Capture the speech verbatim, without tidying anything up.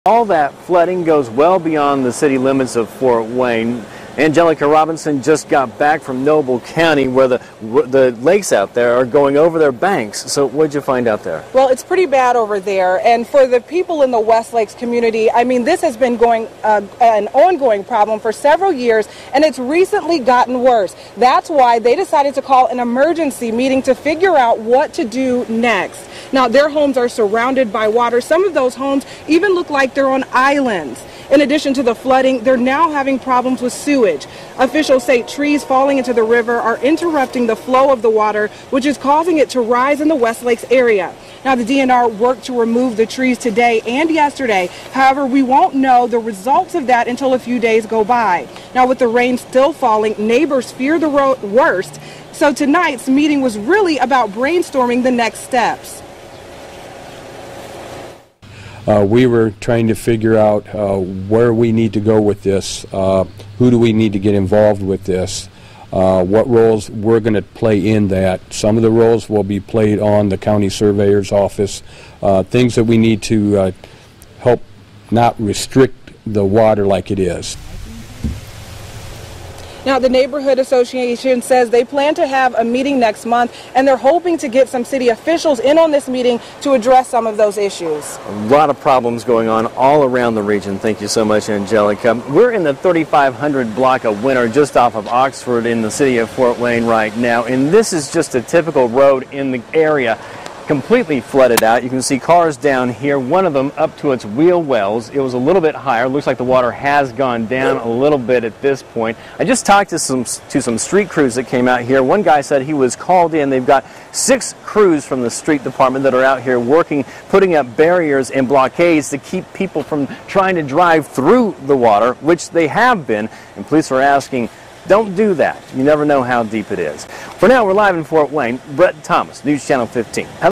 All that flooding goes well beyond the city limits of Fort Wayne. Angelica Robinson just got back from Noble County, where the the lakes out there are going over their banks. So what did you find out there? Well, it's pretty bad over there. And for the people in the West Lakes community, I mean, this has been going uh, an ongoing problem for several years, and it's recently gotten worse. That's why they decided to call an emergency meeting to figure out what to do next. Now, their homes are surrounded by water. Some of those homes even look like they're on islands. In addition to the flooding, they're now having problems with sewage. Officials say trees falling into the river are interrupting the flow of the water, which is causing it to rise in the West Lakes area. Now, the D N R worked to remove the trees today and yesterday. However, we won't know the results of that until a few days go by. Now, with the rain still falling, neighbors fear the worst. So tonight's meeting was really about brainstorming the next steps. Uh, we were trying to figure out uh, where we need to go with this, uh, who do we need to get involved with this, uh, what roles we're going to play in that. Some of the roles will be played on the county surveyor's office, uh, things that we need to uh, help not restrict the water like it is. Now, the Neighborhood Association says they plan to have a meeting next month, and they're hoping to get some city officials in on this meeting to address some of those issues. A lot of problems going on all around the region. Thank you so much, Angelica. We're in the thirty-five hundred block of Winter, just off of Oxford in the city of Fort Wayne right now, and this is just a typical road in the area. Completely flooded out. You can see cars down here, one of them up to its wheel wells. It was a little bit higher. Looks like the water has gone down a little bit at this point. I just talked to some to some street crews that came out here. One guy said he was called in. They've got six crews from the street department that are out here working, putting up barriers and blockades to keep people from trying to drive through the water, which they have been, and police are asking, don't do that. You never know how deep it is. For now, we're live in Fort Wayne. Brett Thomas, News Channel fifteen.